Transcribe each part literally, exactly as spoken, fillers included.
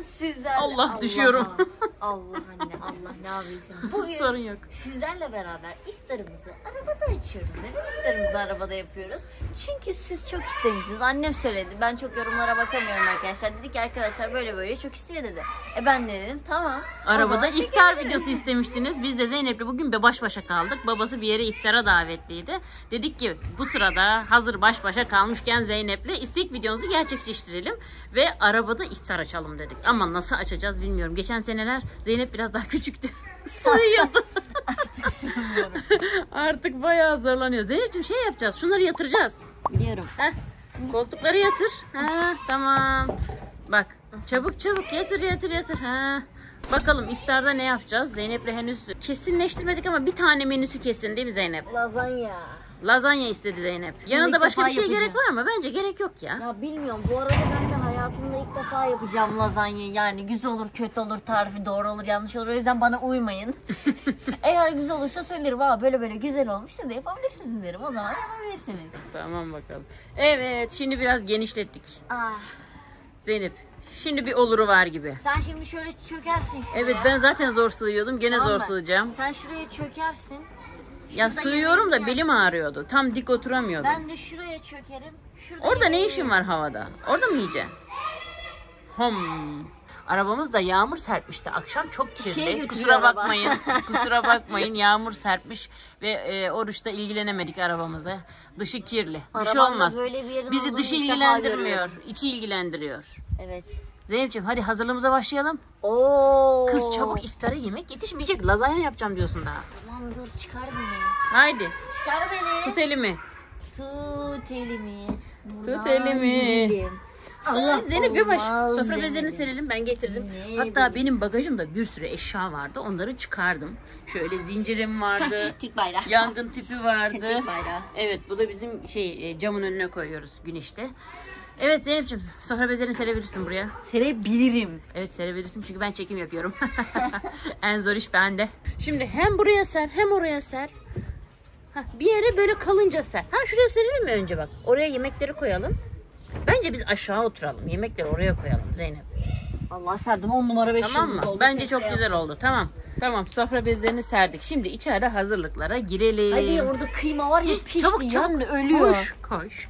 sizlerle... Allah, Allah düşüyorum. Allah anne, Allah ne yapıyorsun? Bugün sorun yok. Sizlerle beraber iftarımızı arabada açıyoruz. Neden iftarımızı arabada yapıyoruz? Çünkü siz çok istemişsiniz. Annem söyledi. Ben çok yorumlara bakamıyorum arkadaşlar. Dedi ki arkadaşlar böyle böyle çok istiyor dedi. E ben de dedim tamam. Arabada iftar videosu istemiştiniz. Biz de Zeynep'le bugün bir baş başa kaldık. Babası bir yere iftara davetliydi. Dedik ki bu sırada hazır baş başa kalmışken Zeynep'le istek videomuzu gerçekleştirelim. Ve arabada iftar açalım dedik. Ama nasıl açacağız bilmiyorum. Geçen seneler Zeynep biraz daha küçüktü. Sığıyordu. Artık sığmıyorum. Artık bayağı zorlanıyor. Zeynep'ciğim şey yapacağız. Şunları yatıracağız. Biliyorum. Heh, koltukları yatır. Ha, tamam. Bak çabuk çabuk yatır yatır yatır. Ha. Bakalım iftarda ne yapacağız? Zeynep'le henüz kesinleştirmedik ama bir tane menüsü kesin değil mi Zeynep? Lazanya. Lazanya istedi Zeynep. Yanında başka bir şey yapacağım. Gerek var mı? Bence gerek yok ya. Ya bilmiyorum. Bu arada ben de hayatımda ilk defa yapacağım lazanyayı. Yani güzel olur, kötü olur, tarifi doğru olur, yanlış olur. O yüzden bana uymayın. Eğer güzel olursa söylerim. Aa böyle böyle güzel olmuş. Siz de yapabilirsiniz derim. O zaman yapabilirsiniz. Tamam bakalım. Evet şimdi biraz genişlettik. Ah. Zeynep şimdi bir oluru var gibi. Sen şimdi şöyle çökersin şuraya. Evet ben zaten zor sığıyordum. Gene Tamam zor mı? sığacağım. Sen şuraya çökersin. Ya Şurada sığıyorum da yemeğini belim yersin. ağrıyordu. Tam dik oturamıyordum. Ben de şuraya çökerim. Şurada Orada ne yemeğini işin var havada? Orada mı yiyeceksin? Hom. Arabamızda yağmur serpmişti. Akşam çok kirli. Şey götürüyor Kusura araba. bakmayın. Kusura bakmayın. Yağmur serpmiş ve e, oruçta ilgilenemedik arabamızla. Dışı kirli. Bir şey Arabanda olmaz. böyle bir yerin Bizi olduğunu dışı ilk defa ilgilendirmiyor. görüyorum. İçi ilgilendiriyor. Evet. Zeynep'ciğim hadi hazırlığımıza başlayalım. Oo. Kız çabuk iftara yemek yetişmeyecek. Lazanya yapacağım diyorsun daha. Aman dur çıkar beni. Haydi. Çıkar beni. Tut elimi. Tut elimi. Tut Buradan elimi. gidelim. Allah Zeynep yavaş. olmaz Sofra bezlerini demedim. serelim. Ben getirdim. Ne Hatta bileyim. benim bagajımda bir sürü eşya vardı. Onları çıkardım. Şöyle zincirim vardı. Türk bayrağı. Yangın tüpü vardı. Türk bayrağı. Evet bu da bizim şey e, camın önüne koyuyoruz güneşte. Evet Zeynep'ciğim sofra bezlerini serebilirsin buraya. Serebilirim. Evet serebilirsin çünkü ben çekim yapıyorum. En zor iş bende. Şimdi hem buraya ser hem oraya ser. Heh, bir yere böyle kalınca ser. Ha şuraya serelim mi önce bak. Oraya yemekleri koyalım. Bence biz aşağı oturalım. Yemekleri oraya koyalım Zeynep. Allah serdim on numara beş Tamam yıldız mı? oldu. Bence Tek çok de güzel oldu. Tamam. Tamam sofra bezlerini serdik. Şimdi içeride hazırlıklara girelim. Hadi orada kıyma var ya pişti. Çabuk çabuk. Yani ölüyor. Koş koş.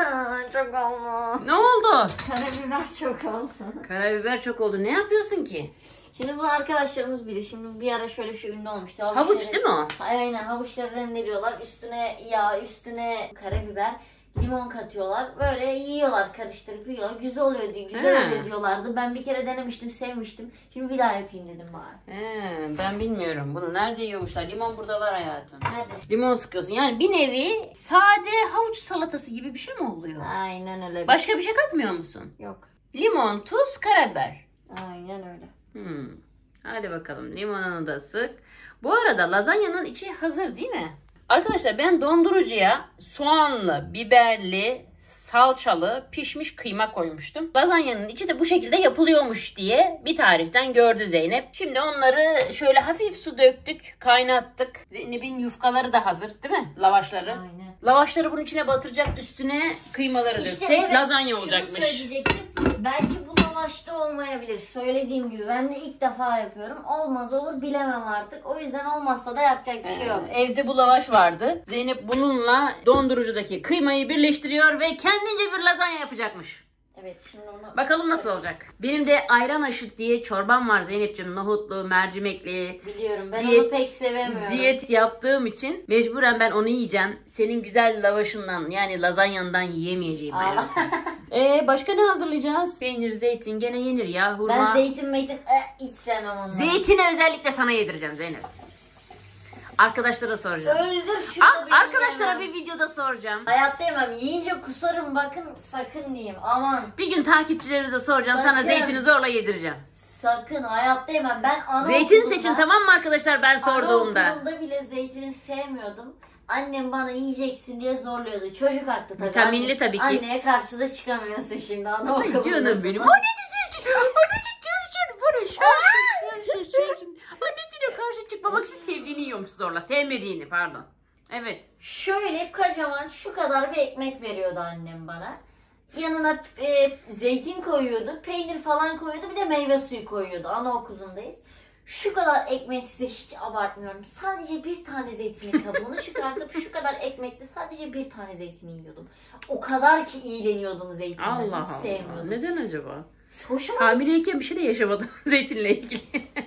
Çok oldu. Ne oldu? Karabiber çok oldu. Karabiber çok oldu. Ne yapıyorsun ki? Şimdi bu arkadaşlarımız bilir. Şimdi bir ara şöyle bir şey ünlü olmuştu. Havuç değil mi o? Aynen havuçları rendeliyorlar. Üstüne yağ, üstüne karabiber, limon katıyorlar. Böyle yiyorlar, karıştırıp yiyorlar. Güzel oluyor diyor, güzel He. oluyor diyorlardı. Ben bir kere denemiştim, sevmiştim. Şimdi bir daha yapayım dedim bari. He, ben bilmiyorum. Bunu nerede yiyormuşlar? Limon burada var hayatım. Hadi. Limon sıkıyorsun. Yani bir nevi sade havuç salatası gibi bir şey mi oluyor? Aynen öyle. Başka bir şey katmıyor musun? Yok. Limon, tuz, karabiber. Aynen öyle. Hmm. Hadi bakalım limonunu da sık. Bu arada lazanyanın içi hazır değil mi? Arkadaşlar ben dondurucuya soğanlı, biberli, salçalı, pişmiş kıyma koymuştum. Lazanyanın içi de bu şekilde yapılıyormuş diye bir tariften gördü Zeynep. Şimdi onları şöyle hafif su döktük, kaynattık. Zeynep'in yufkaları da hazır değil mi? Lavaşları. Aynen. Lavaşları bunun içine batıracak, üstüne kıymaları İşte dökecek. evet, Lazanya şunu olacakmış. söyleyecektim. Belki bu lavaşta olmayabilir. Söylediğim gibi ben de ilk defa yapıyorum. Olmaz olur bilemem artık. O yüzden olmazsa da yapacak bir şey yok. Evde bu lavaş vardı. Zeynep bununla dondurucudaki kıymayı birleştiriyor ve kendince bir lazanya yapacakmış. Evet şimdi onu... Bakalım nasıl olacak. Benim de ayran aşık diye çorbam var Zeynep'ciğim. Nohutlu, mercimekli. Biliyorum ben Diyet- onu pek sevemiyorum. Diyet yaptığım için mecburen ben onu yiyeceğim. Senin güzel lavaşından yani lazanyandan yiyemeyeceğim hayatım. Ee, başka ne hazırlayacağız? Peynir, zeytin gene yenir ya. Hurma. Ben zeytin meytin eh, hiç sevmem onları. Zeytini özellikle sana yedireceğim Zeynep. Arkadaşlara soracağım. Öldür şunu Al, beni arkadaşlara yemem. bir videoda soracağım. Hayatta yemem. Yiyince kusarım bakın sakın diyeyim. Aman. Bir gün takipçilerimize soracağım. Sakın. Sana zeytini zorla yedireceğim. Sakın hayatta yemem. Ben anaokulunda... Zeytin seçin tamam mı arkadaşlar ben sorduğumda. Anaokulunda bile zeytini sevmiyordum. Annem bana yiyeceksin diye zorluyordu. Çocuk haklı tabii. Vitaminli Anne- tabii ki. Anneye karşı da çıkamıyorsun şimdi Ay anaokulundasın. canım benim. Anneciğim civciv. Anneciğim civciv. Bana şarşı şarşı şarşı. Annesiyle karşı çıkmamak için sevdiğini yiyormuş zorla. Sevmediğini pardon. Evet. Şöyle kocaman şu kadar bir ekmek veriyordu annem bana. Yanına e, zeytin koyuyordu, peynir falan koyuyordu, bir de meyve suyu koyuyordu. Anaokulundayız. Şu kadar ekmeği size hiç abartmıyorum. Sadece bir tane zeytinin kabuğunu çıkartıp şu kadar ekmekle sadece bir tane zeytini yiyordum. O kadar ki iğreniyordum zeytinden. Allah hiç Allah. sevmiyordum. Neden acaba? Hoşuma Hamileyken bir şey de yaşamadım zeytinle ilgili.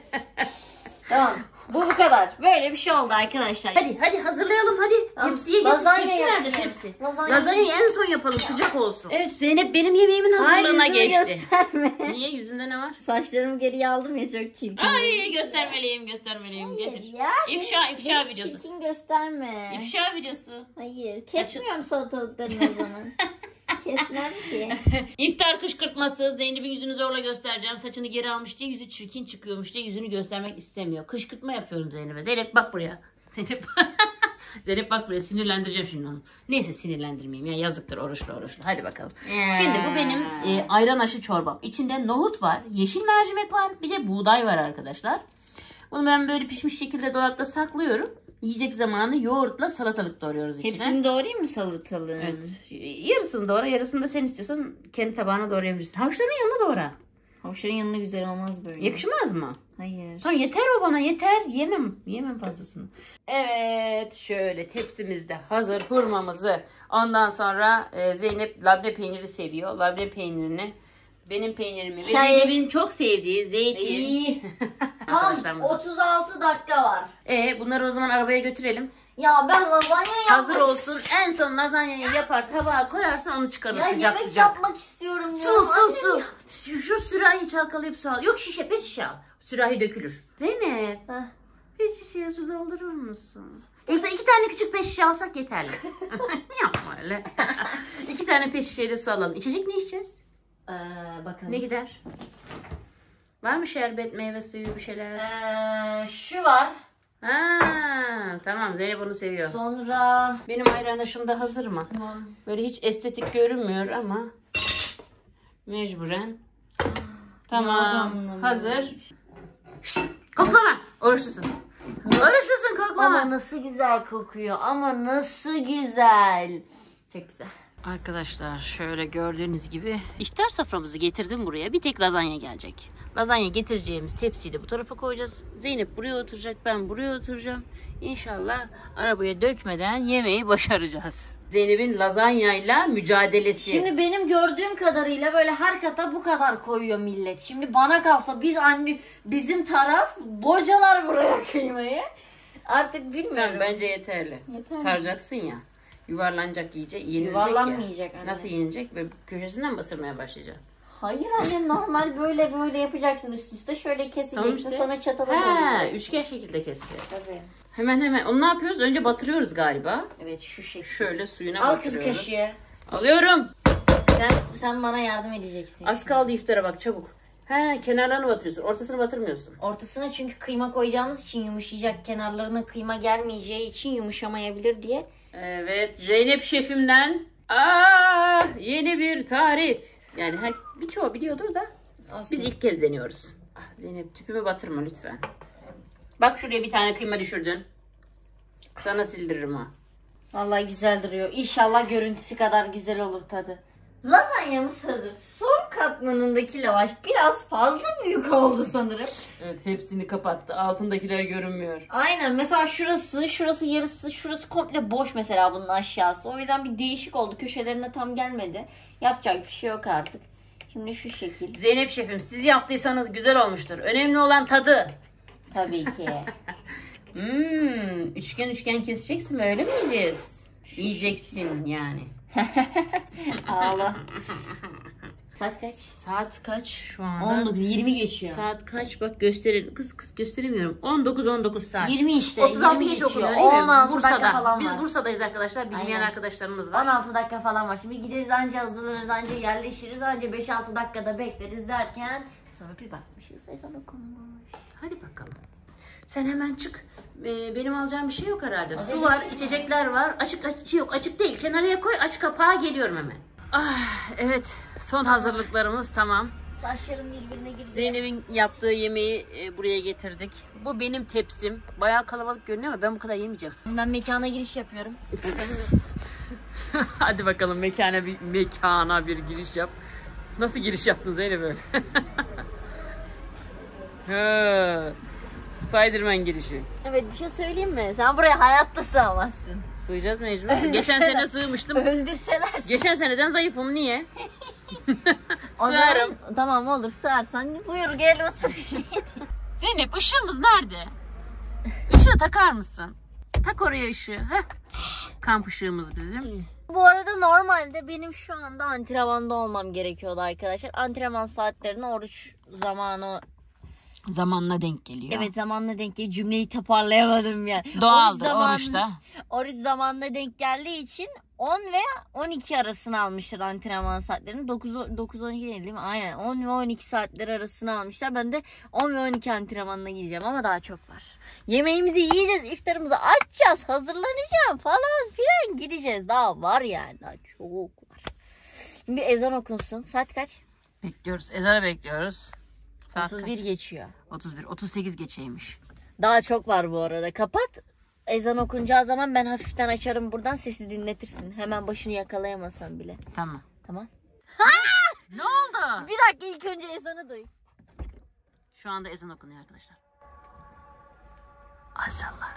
Tamam. Bu bu kadar. Böyle bir şey oldu arkadaşlar. Hadi hadi hazırlayalım hadi. Tamam. Tepsiye getir. Lazanya Tepsi nerede yapayım. tepsi? Lazanya. Lazanyayı en son yapalım sıcak olsun. Evet Zeynep benim yemeğimin hazırlığına Hayır, yüzümü geçti. gösterme. Niye yüzünde ne var? Saçlarımı geriye aldım ya, çok çirkin. Ay göstermeliyim göstermeliyim Hayır getir. ya, İfşa beni- ifşa beni videosu. Çirkin gösterme. İfşa videosu. Hayır. Kesmiyorum salatalıklarını o zaman. Kesmem ki. İftar kışkırtması. Zeynep'in yüzünü zorla göstereceğim. Saçını geri almış diye yüzü çirkin çıkıyormuş diye yüzünü göstermek istemiyor. Kışkırtma yapıyorum Zeynep'e. Zeynep bak buraya. Zeynep Zeynep bak buraya, sinirlendireceğim şimdi onu. Neyse sinirlendirmeyeyim ya, yazıktır oruçlu oruçlu. Hadi bakalım. Şimdi bu benim e, ayran aşı çorbam. İçinde nohut var, yeşil mercimek var, bir de buğday var arkadaşlar. Bunu ben böyle pişmiş şekilde dolapta saklıyorum. Yiyecek zamanı yoğurtla salatalık doğruyoruz içine. Hepsini doğrayayım mı salatalığın? Evet. Yarısını doğra, yarısını da sen istiyorsan kendi tabağına doğrayabilirsin. Havuçların yanına doğra. Havuçların yanına güzel olmaz böyle. Yakışmaz mı? Hayır. Tamam yeter o bana, yeter. Yemem. Yemem fazlasını. Evet şöyle tepsimizde hazır hurmamızı. Ondan sonra e, Zeynep labne peyniri seviyor. Labne peynirini, benim peynirimi ve Şey- Zeynep'in çok sevdiği zeytin. İyi. Tam Arkadaşlarımıza. otuz altı dakika var. E, bunları o zaman arabaya götürelim. Ya ben lazanya yapmak Hazır olsun. En son lazanyayı yapar tabağa koyarsın, onu çıkarır Ya sıcak yemek sıcak. yapmak istiyorum ya. Su su Annem su. ya. Şu, şu sürahiyi çalkalayıp su al. Yok şişe, pes şişe al. Sürahi dökülür. Zeynep, Heh. bir şişeye su doldurur musun? Yoksa iki tane küçük pes şişe alsak yeterli. Yapma öyle. İki tane pes şişeyle su alalım. İçecek ne içeceğiz? Ee, bakalım. Ne gider? Var mı şerbet, meyve suyu bir şeyler? Ee, şu var. Ha, tamam Zeynep onu seviyor. Sonra Benim ayran aşım da hazır mı? Böyle hiç estetik görünmüyor ama mecburen. Tamam, Yağdan hazır. Şşt, koklama. Oruçlusun. Oruçlusun, koklama. ama nasıl güzel kokuyor. Ama nasıl güzel. Çok güzel. Arkadaşlar şöyle gördüğünüz gibi iftar soframızı getirdim buraya. Bir tek lazanya gelecek. Lazanya getireceğimiz tepsiyi de bu tarafa koyacağız. Zeynep buraya oturacak, ben buraya oturacağım. İnşallah arabaya dökmeden yemeği başaracağız. Zeynep'in lazanyayla mücadelesi. Şimdi benim gördüğüm kadarıyla böyle her kata bu kadar koyuyor millet. Şimdi bana kalsa biz anne bizim taraf bocalar buraya kıymayı. Artık bilmiyorum. Tamam, bence yeterli. Yeter. Saracaksın ya. Yuvarlanacak, yiyecek, yenilecek ya. Yuvarlanmayacak anne. Nasıl yenecek? Böyle köşesinden mi ısırmaya başlayacaksın? Hayır anne, normal böyle böyle yapacaksın üst üste. Şöyle keseceksin, Tamam işte. sonra çatala He, koyacaksın. üçgen şekilde keseceğiz. Tabii. Hemen hemen. Onu ne yapıyoruz? Önce batırıyoruz galiba. Evet, şu şekilde. Şöyle suyuna Al kız batırıyoruz. kaşığı. Alıyorum. Sen sen bana yardım edeceksin. Az kaldı iftara bak, çabuk. He, kenarlarını batırıyorsun. Ortasını batırmıyorsun. Ortasına çünkü kıyma koyacağımız için yumuşayacak. Kenarlarına kıyma gelmeyeceği için yumuşamayabilir diye. Evet, Zeynep şefimden aa, yeni bir tarif. Yani her birçoğu biliyordur da Olsun. biz ilk kez deniyoruz. Ah, Zeynep tüpümü batırma lütfen. Bak şuraya bir tane kıyma düşürdün. Sana sildiririm ha. Vallahi güzel duruyor. İnşallah görüntüsü kadar güzel olur tadı. Lazanyamız hazır. Son katmanındaki lavaş biraz fazla büyük oldu sanırım. Evet, hepsini kapattı. Altındakiler görünmüyor. Aynen, mesela şurası, şurası yarısı, şurası komple boş mesela bunun aşağısı. O yüzden bir değişik oldu. Köşelerine tam gelmedi. Yapacak bir şey yok artık. Şimdi şu şekil. Zeynep şefim, siz yaptıysanız güzel olmuştur. Önemli olan tadı. Tabii ki. Hmm, üçgen üçgen keseceksin mi? Öyle mi yiyeceğiz? Yiyeceksin yani. Ağla. Saat kaç? Saat kaç şu anda? on dokuz yirmi geçiyor. Saat kaç? Bak gösterin. Kız kız gösteremiyorum. on dokuz on dokuz saat. yirmi işte. otuz altı yirmi geç geçiyor. okunuyor değil mi? on altı dakika Bursa'da. falan Biz var. Bursa'dayız arkadaşlar. Bilmeyen Aynen. arkadaşlarımız var. on altı dakika falan var. Şimdi gideriz, anca hazırlarız, anca yerleşiriz, anca beş altı dakikada bekleriz derken sonra bir bakmışız. Ezan okunmuş. Hadi bakalım. Sen hemen çık. Ee, benim alacağım bir şey yok herhalde. Hadi Su var, bakalım. içecekler var. Açık açık yok. Açık değil. Kenarıya koy. Aç kapağı, geliyorum hemen. Ah, evet. Son hazırlıklarımız tamam. Saçlarım birbirine girdi. Zeynep'in yaptığı yemeği e, buraya getirdik. Bu benim tepsim. Bayağı kalabalık görünüyor ama ben bu kadar yemeyeceğim. Ben mekana giriş yapıyorum. Hadi bakalım mekana bir mekana bir giriş yap. Nasıl giriş yaptın Zeynep böyle? Ha, Spiderman girişi. Evet, bir şey söyleyeyim mi? Sen buraya hayatta sığamazsın. Sığacağız mecbur. Geçen sene sığmıştım. Öldürseler. Geçen seneden zayıfım, niye? O zaman- Sığarım. Tamam, olur, sığarsan buyur gel otur. Zeynep, ışığımız nerede? Işığı takar mısın? Tak oraya ışığı. Heh. Kamp ışığımız bizim. Bu arada normalde benim şu anda antrenmanda olmam gerekiyordu arkadaşlar. Antrenman saatlerine oruç zamanı, Zamanla denk geliyor. evet, zamanla denk geliyor. Cümleyi toparlayamadım yani. Doğaldır Oruç zamanı- oruçta. Oruç zamanına denk geldiği için on ve on iki arasını almışlar antrenman saatlerini. dokuz on iki değil mi? Aynen. on ve on iki saatleri arasını almışlar. Ben de on ve on iki antrenmanına gideceğim ama daha çok var. Yemeğimizi yiyeceğiz, iftarımızı açacağız, hazırlanacağım falan filan, gideceğiz. Daha var yani, daha çok var. Şimdi ezan okunsun. Saat kaç? Bekliyoruz. Ezanı bekliyoruz. Saat otuz bir kaç? geçiyor. otuz bir. otuz sekiz geçeymiş. Daha çok var bu arada. Kapat. Ezan okunacağı zaman ben hafiften açarım buradan, sesi dinletirsin. Hemen başını yakalayamasan bile. Tamam. Tamam. Ne oldu? Bir dakika, ilk önce ezanı duy. Şu anda ezan okunuyor arkadaşlar. Maşallah.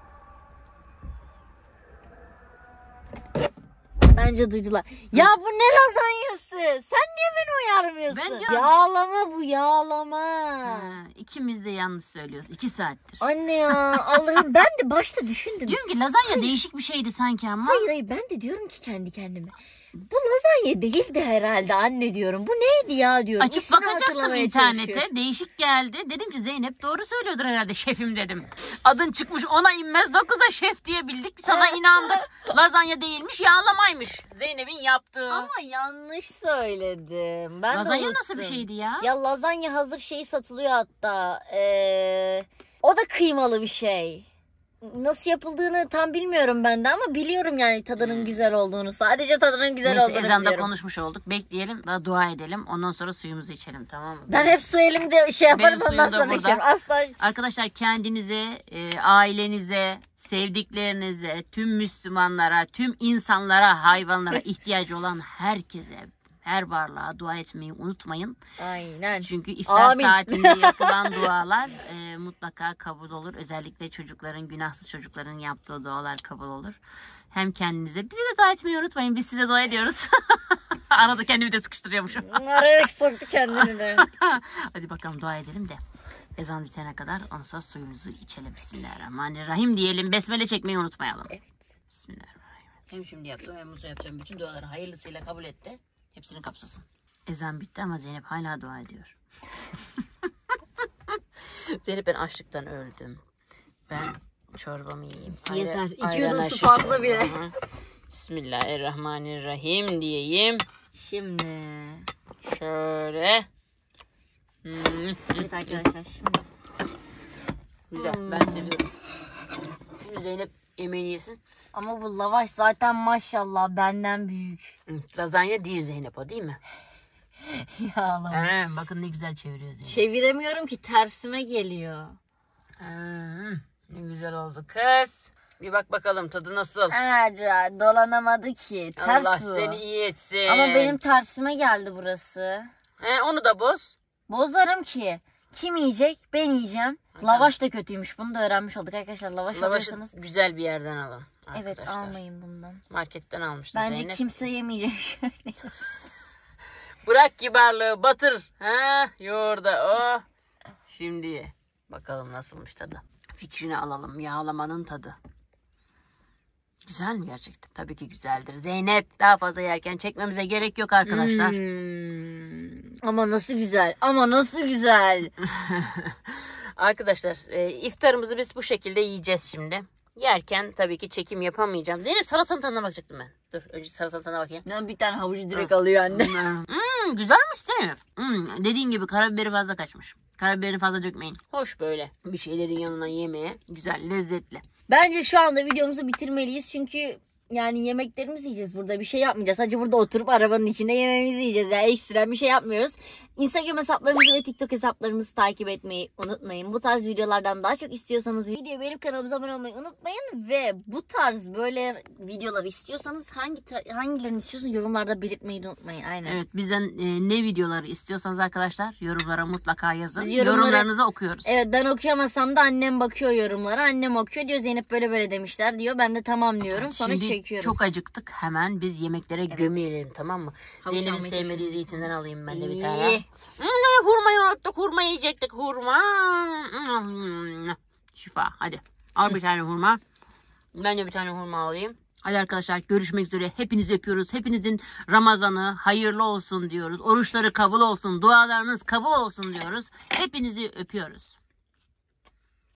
Bence duydular. Ya bu ne lazanyası? Sen niye beni uyarmıyorsun? Ben ya- Yağlama bu, yağlama. Ha, ikimiz de yanlış söylüyoruz. İki saattir. Anne ya, Allah'ım, ben de başta düşündüm. Diyorum ki lazanya değişik bir şeydi sanki ama. Hayır hayır, ben de diyorum ki kendi kendime. Bu lazanya değildi herhalde anne diyorum. Bu neydi ya diyorum. Açıp İsmini bakacaktım hatırlamaya internete. çalışıyorum. Değişik geldi. Dedim ki Zeynep doğru söylüyordur herhalde şefim dedim. Adın çıkmış ona inmez dokuza şef diyebildik. Sana inandık. Lazanya değilmiş, yağlamaymış. Zeynep'in yaptığı. Ama yanlış söyledim. Ben de Lazanya unuttum. nasıl bir şeydi ya? Ya lazanya hazır şeyi satılıyor hatta. Ee, o da kıymalı bir şey. Nasıl yapıldığını tam bilmiyorum ben de ama biliyorum yani tadının Hmm. güzel olduğunu. Sadece tadının güzel Neyse, olduğunu ezanda biliyorum. konuşmuş olduk. Bekleyelim, daha dua edelim. Ondan sonra suyumuzu içelim, tamam mı? Ben hep su elimde şey yaparım, Benim ondan suyum da sonra burada. içerim. Asla Arkadaşlar kendinize, e, ailenize, sevdiklerinize, tüm Müslümanlara, tüm insanlara, hayvanlara ihtiyacı olan herkese, her varlığa dua etmeyi unutmayın. aynen. Çünkü iftar Amin. saatinde yapılan dualar e, mutlaka kabul olur. Özellikle çocukların, günahsız çocukların yaptığı dualar kabul olur. Hem kendinize, bize de dua etmeyi unutmayın. Biz size dua ediyoruz. Arada kendimi de sıkıştırıyormuşum. Araya soktu kendini de. Hadi bakalım dua edelim de ezan bitene kadar ondan sonra suyumuzu içelim. Bismillahirrahmanirrahim diyelim. Besmele çekmeyi unutmayalım. Evet. Bismillahirrahmanirrahim. Hem şimdi yaptım hem Musa yapacağım. Bütün duaları hayırlısıyla kabul et de hepsini kapsasın. Ezan bitti ama Zeynep hala dua ediyor. Zeynep, ben açlıktan öldüm. Ben çorbamı yiyeyim. Yeter. Ayran- İki ayran yudum su aşık. fazla bile. Hı. Bismillahirrahmanirrahim diyeyim. Şimdi. Şöyle. Hmm. Evet arkadaşlar, şimdi. Güzel, Hmm. ben seviyorum. Şimdi Zeynep yemeğini yesin. Ama bu lavaş zaten maşallah benden büyük. Hı, lazanya değil Zeynep, o değil mi? Yağlama. Ha, bakın ne güzel çeviriyor Zeynep. Çeviremiyorum ki, tersime geliyor. Ha, ne güzel oldu kız. Bir bak bakalım tadı nasıl. Aa, dolanamadı ki. Ters Allah bu. seni iyi etsin. Ama benim tersime geldi burası. He, onu da boz. Bozarım ki. Kim yiyecek? Ben yiyeceğim. Lavaş da kötüymüş. Bunu da öğrenmiş olduk arkadaşlar. Lavaş Lavaşı alıyorsanız. güzel bir yerden alın arkadaşlar. Evet, almayın bundan. Marketten almıştı Bence Zeynep. kimse yemeyecek şöyle. Bırak kibarlığı, batır. Ha, yoğurda o. Şimdi ye. Bakalım nasılmış tadı. Fikrini alalım. Yağlamanın tadı. Güzel mi gerçekten? Tabii ki güzeldir. Zeynep, daha fazla yerken çekmemize gerek yok arkadaşlar. Hmm. Ama nasıl güzel. Ama nasıl güzel. Arkadaşlar e, iftarımızı biz bu şekilde yiyeceğiz şimdi. Yerken tabii ki çekim yapamayacağım. Zeynep, salatanın tadına bakacaktım ben. Dur önce salatanın tadına bakayım. Ne, bir tane havucu direkt alıyor anne. Hmm, güzelmiş Zeynep. Hmm, dediğin gibi karabiberi fazla kaçmış. Karabiberini fazla dökmeyin. Hoş böyle bir şeylerin yanına yemeye. Güzel, lezzetli. Bence şu anda videomuzu bitirmeliyiz. Çünkü yani yemeklerimizi yiyeceğiz burada. Bir şey yapmayacağız. Sadece burada oturup arabanın içinde yemeğimizi yiyeceğiz. Yani ekstrem bir şey yapmıyoruz. Instagram hesaplarımızı ve TikTok hesaplarımızı takip etmeyi unutmayın. Bu tarz videolardan daha çok istiyorsanız videoyu beğenip kanalımıza abone olmayı unutmayın. Ve bu tarz böyle videolar istiyorsanız hangi hangilerini istiyorsanız yorumlarda belirtmeyi unutmayın. Aynen. Evet, bizden e, ne videoları istiyorsanız arkadaşlar yorumlara mutlaka yazın. Biz yorumları- Yorumlarınızı okuyoruz. Evet, ben okuyamasam da annem bakıyor yorumlara. Annem okuyor, diyor Zeynep böyle böyle demişler diyor. Ben de tamam diyorum. Sonra Şimdi çekiyoruz. çok acıktık. Hemen biz yemeklere gömelim, tamam mı? Havuç Zeynep'in almayı sevmediği zeytinden alayım ben de bir İyi. tane. Hmm, hurmayı unuttuk. Hurma yiyecektik. Hurma. Hmm, şifa. Hadi. Al bir tane hurma. Ben de bir tane hurma alayım. Hadi arkadaşlar, görüşmek üzere. Hepinizi öpüyoruz. Hepinizin Ramazanı hayırlı olsun diyoruz. Oruçları kabul olsun. Dualarınız kabul olsun diyoruz. Hepinizi öpüyoruz.